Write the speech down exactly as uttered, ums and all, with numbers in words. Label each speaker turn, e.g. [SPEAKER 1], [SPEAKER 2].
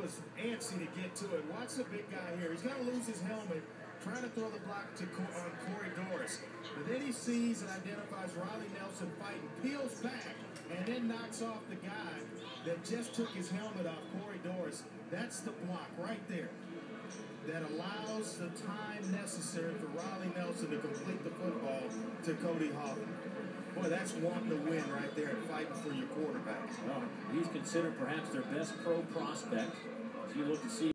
[SPEAKER 1] was antsy to get to it. Watch the big guy here. He's going to lose his helmet, trying to throw the block to on Corey Doris. But then he sees and identifies Riley Nelson fighting, peels back, and then knocks off the guy that just took his helmet off, Corey Doris. That's the block right there that allows the time necessary for Riley Nelson to complete the football to Cody Hoffman. Boy, that's wanting to win right there and fighting for your quarterback.
[SPEAKER 2] Well, he's considered perhaps their best pro prospect. If you look to see